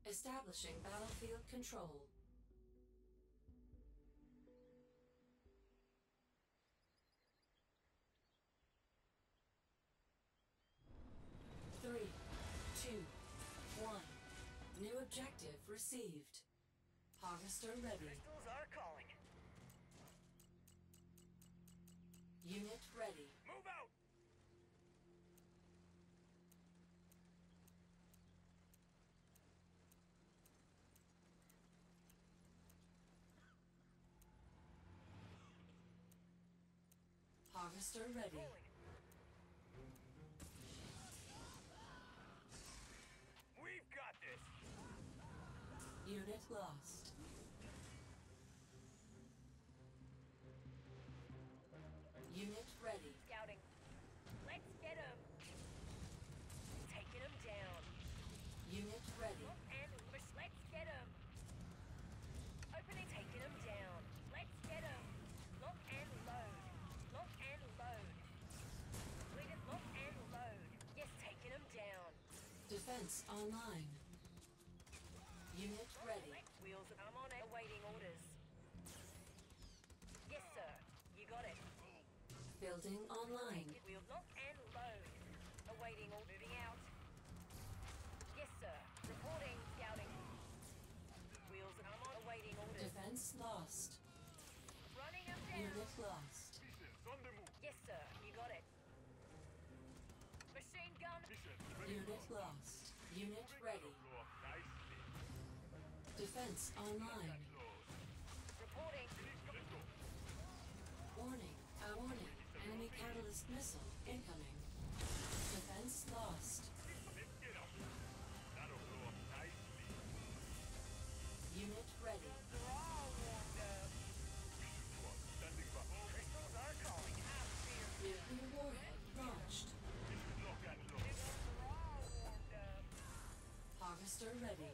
Establishing battlefield control. Three, two, one. New objective received. Harvester ready. Crystals are calling. Unit ready. Move out! Harvester ready. Rolling. We've got this! Unit lost. Unit ready. Scouting. Let's get him. Taking him down. Unit ready. Lock and let's get him. Opening, taking him down. Let's get him. Lock and load. Lock and load. Completed lock and load. Yes, taking him down. Defense online. Unit ready. Wheels, I'm on it. Awaiting orders. Yes, sir. You got it. Building online. Wheel lock and load. Awaiting or moving out. Yes, sir. Reporting, scouting. Wheels, I'm on awaiting orders. Defense lost. Running them down. Unit lost. Missions on the move. Yes, sir. You got it. Machine gun. Missions ready. Unit lost. Unit ready. Blow up nicely. Defense online. Close. Reporting. Let's go. Warning. Warning. Enemy catalyst missile incoming. Defense lost. Let's get up. That'll blow up nicely. Unit ready. They're all warmed up. Standing by. Crystals are calling. Nuclear warhead launched. Mission lock and load. They're all warmed up. Harvester ready.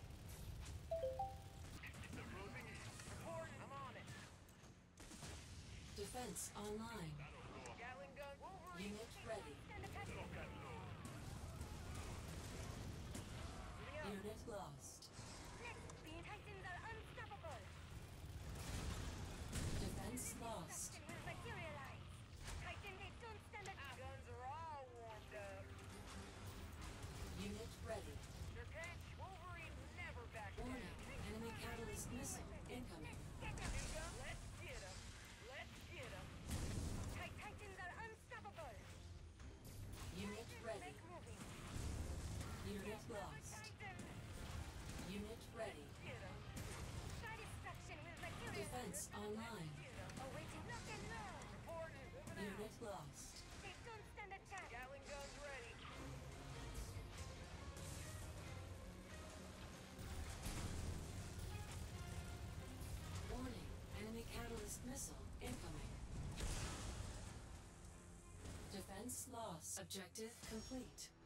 It's a closing in. Reporting. I'm on it. Defense online. That'll blow up. Gatling gun. Wolverine. Unit ready. Stand attack. Lock and load. Moving out. Unit lost. Next, the Titans are unstoppable. Defense lost. Destruction will materialize. Titan, they don't stand a chance. Guns are all warmed up. Unit ready. Your catch, Wolverine never back Warning. down. Enemy catalyst missile incoming. Get them, let's get them. Let's get them. Titans are unstoppable. Unit ready. Make moving. Unit lost. Titan, Unit ready. get them. Destruction will materialize. Defense online. Awaiting lock and load. Reporting. Moving out. Unit lost. They don't stand a chance. Gatling guns ready. Warning. Enemy catalyst missile incoming. Defense lost. Objective complete.